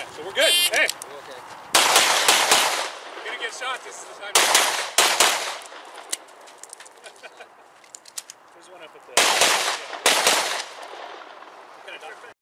Yeah, so we're good. Hey. Okay. You're gonna get shot. This is the time. There's one up at the. Yeah.